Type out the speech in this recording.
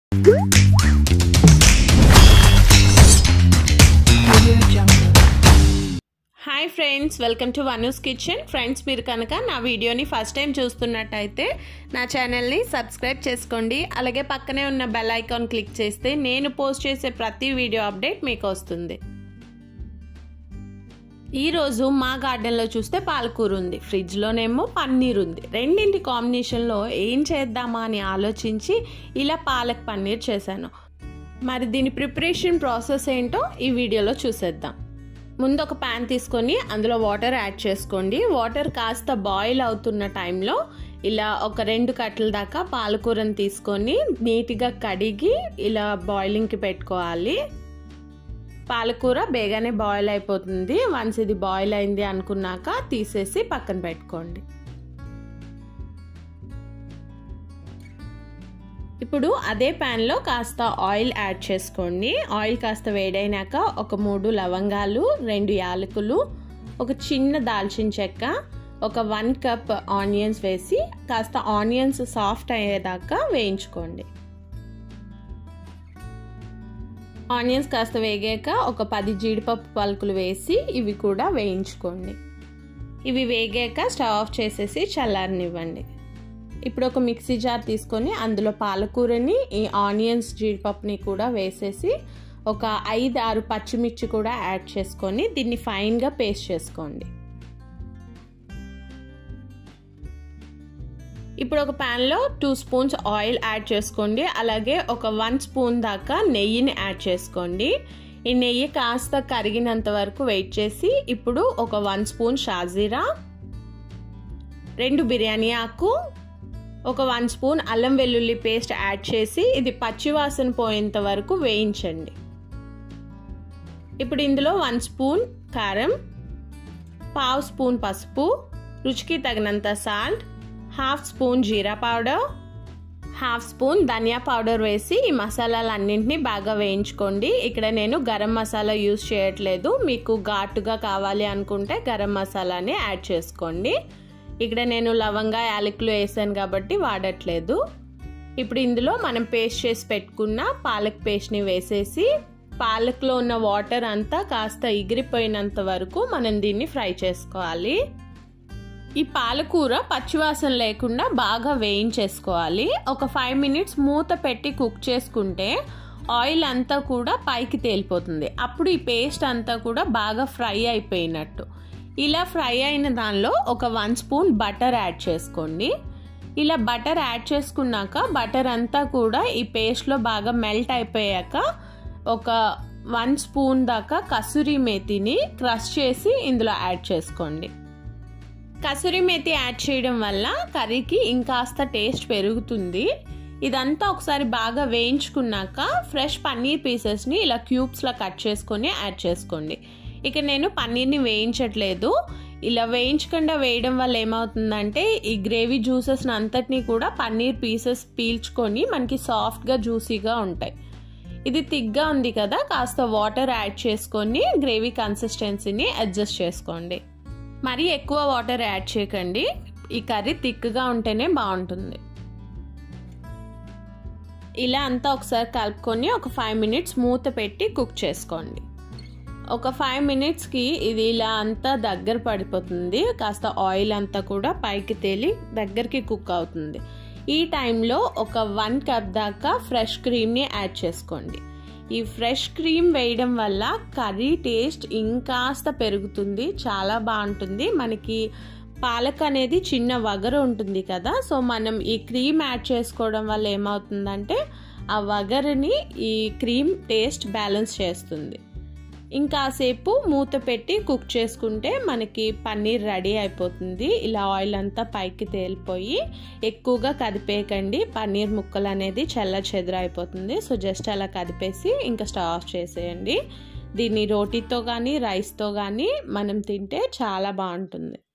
Hi friends, welcome to వనూస్ kitchen. Friends, మీరు కనుక నా వీడియోని ఫస్ట్ టైం చూస్తున్నట్టయితే నా ఛానల్ని సబ్స్క్రైబ్ చేసుకోండి. అలాగే పక్కనే ఉన్న బెల్ ఐకాన్ క్లిక్ చేస్తే నేను పోస్ట్ చేసే ప్రతి వీడియో అప్డేట్ మీకు వస్తుంది. ఈరోజు మా గార్డెన్లో చూస్తే పాలకూర ఉంది, ఫ్రిడ్జ్లోనేమో పన్నీర్ ఉంది. రెండింటి కాంబినేషన్లో ఏం చేద్దామా అని ఆలోచించి ఇలా పాలక్ పన్నీర్ చేశాను. మరి దీని ప్రిపరేషన్ ప్రాసెస్ ఏంటో ఈ వీడియోలో చూసేద్దాం. ముందు ఒక ప్యాన్ తీసుకొని అందులో వాటర్ యాడ్ చేసుకోండి. వాటర్ కాస్త బాయిల్ అవుతున్న టైంలో ఇలా ఒక 2 కట్టల దాకా పాలకూరని తీసుకొని నీట్గా కడిగి ఇలా బాయిలింగ్కి పెట్టుకోవాలి. పాలకూర బేగానే బాయిల్ అయిపోతుంది. వన్స్ ఇది బాయిల్ అయింది అనుకున్నాక తీసేసి పక్కన పెట్టుకోండి. ఇప్పుడు అదే ప్యాన్లో కాస్త ఆయిల్ యాడ్ చేసుకోండి. ఆయిల్ కాస్త వేడైనాక ఒక 3 లవంగాలు, 2 యాలకులు, ఒక చిన్న దాల్చిన చెక్క, ఒక 1 కప్ ఆనియన్స్ వేసి కాస్త ఆనియన్స్ సాఫ్ట్ అయ్యేదాకా వేయించుకోండి. ఆనియన్స్ కాస్త వేగాక ఒక 10 జీడిపప్పు పలుకులు వేసి ఇవి కూడా వేయించుకోండి. ఇవి వేగాక స్టవ్ ఆఫ్ చేసేసి చల్లారనివ్వండి. ఇప్పుడు ఒక మిక్సీ జార్ తీసుకొని అందులో పాలకూరని, ఈ ఆనియన్స్, జీడిపప్పుని కూడా వేసేసి ఒక 5-6 పచ్చిమిర్చి కూడా యాడ్ చేసుకొని దీన్ని ఫైన్గా పేస్ట్ చేసుకోండి. ఇప్పుడు ఒక ప్యాన్లో 2 స్పూన్స్ ఆయిల్ యాడ్ చేసుకోండి. అలాగే ఒక 1 స్పూన్ దాకా నెయ్యిని యాడ్ చేసుకోండి. ఈ నెయ్యి కాస్త కరిగినంత వరకు వెయిట్ చేసి ఇప్పుడు ఒక 1 స్పూన్ షాజీరా, 2 బిర్యానీ ఆకు, ఒక 1 స్పూన్ అల్లం వెల్లుల్లి పేస్ట్ యాడ్ చేసి ఇది పచ్చివాసన పోయేంత వరకు వేయించండి. ఇప్పుడు ఇందులో 1 స్పూన్ కారం, 1/2 స్పూన్ పసుపు, రుచికి తగినంత సాల్ట్, 1/2 స్పూన్ జీరా పౌడర్, 1/2 స్పూన్ ధనియా పౌడర్ వేసి ఈ మసాలాలన్నింటినీ బాగా వేయించుకోండి. ఇక్కడ నేను గరం మసాలా యూజ్ చేయట్లేదు. మీకు ఘాటుగా కావాలి అనుకుంటే గరం మసాలాని యాడ్ చేసుకోండి. ఇక్కడ నేను లవంగా, యాలకులు వేసాను కాబట్టి వాడట్లేదు. ఇప్పుడు ఇందులో మనం పేస్ట్ చేసి పెట్టుకున్న పాలక్ పేస్ట్ని వేసేసి పాలక్లో ఉన్న వాటర్ అంతా కాస్త ఎగిరిపోయినంత వరకు మనం దీన్ని ఫ్రై చేసుకోవాలి. ఈ పాలకూర పచ్చివాసన లేకుండా బాగా వేయించేసుకోవాలి. ఒక 5 మినిట్స్ మూత పెట్టి కుక్ చేసుకుంటే ఆయిల్ అంతా కూడా పైకి తేలిపోతుంది. అప్పుడు ఈ పేస్ట్ అంతా కూడా బాగా ఫ్రై అయిపోయినట్టు. ఇలా ఫ్రై అయిన దానిలో ఒక 1 స్పూన్ బటర్ యాడ్ చేసుకోండి. ఇలా బటర్ యాడ్ చేసుకున్నాక బటర్ అంతా కూడా ఈ పేస్ట్లో బాగా మెల్ట్ అయిపోయాక ఒక 1 స్పూన్ దాకా కసూరి మేతిని క్రష్ చేసి ఇందులో యాడ్ చేసుకోండి. కసూరి మేతి యాడ్ చేయడం వల్ల కర్రీకి ఇంకాస్త టేస్ట్ పెరుగుతుంది. ఇదంతా ఒకసారి బాగా వేయించుకున్నాక ఫ్రెష్ పన్నీర్ పీసెస్ని ఇలా క్యూబ్స్లో కట్ చేసుకొని యాడ్ చేసుకోండి. ఇక నేను పన్నీర్ని వేయించట్లేదు. ఇలా వేయించకుండా వేయడం వల్ల ఏమవుతుందంటే ఈ గ్రేవీ జ్యూసెస్ అంతటినీ కూడా పన్నీర్ పీసెస్ పీల్చుకొని మనకి సాఫ్ట్గా జ్యూసీగా ఉంటాయి. ఇది థిక్గా ఉంది కదా, కాస్త వాటర్ యాడ్ చేసుకొని గ్రేవీ కన్సిస్టెన్సీని అడ్జస్ట్ చేసుకోండి. మరీ ఎక్కువ వాటర్ యాడ్ చేయకండి. ఈ కర్రీ థిక్గా ఉంటేనే బాగుంటుంది. ఇలా అంతా ఒకసారి కలుపుకొని ఒక 5 మినిట్స్ మూత పెట్టి కుక్ చేసుకోండి. ఒక 5 మినిట్స్కి ఇది ఇలా అంతా దగ్గర పడిపోతుంది. కాస్త ఆయిల్ అంతా కూడా పైకి తేలి దగ్గరికి కుక్ అవుతుంది. ఈ టైంలో ఒక 1 కప్ దాకా ఫ్రెష్ క్రీమ్ని యాడ్ చేసుకోండి. ఈ ఫ్రెష్ క్రీమ్ వేయడం వల్ల కర్రీ టేస్ట్ ఇంకాస్త పెరుగుతుంది, చాలా బాగుంటుంది. మనకి పాలక్ అనేది చిన్న వగరు ఉంటుంది కదా, సో మనం ఈ క్రీమ్ యాడ్ చేసుకోవడం వల్ల ఏమవుతుందంటే ఆ వగరుని ఈ క్రీమ్ టేస్ట్ బ్యాలెన్స్ చేస్తుంది. ఇంకాసేపు మూత పెట్టి కుక్ చేసుకుంటే మనకి పన్నీర్ రెడీ అయిపోతుంది. ఇలా ఆయిల్ అంతా పైకి తేలిపోయి ఎక్కువగా కదిపేయకండి, పన్నీర్ ముక్కలు అనేది చెదర అయిపోతుంది. సో జస్ట్ అలా కదిపేసి ఇంకా స్టవ్ ఆఫ్ చేసేయండి. దీన్ని రోటీతో కానీ రైస్తో కానీ మనం తింటే చాలా బాగుంటుంది.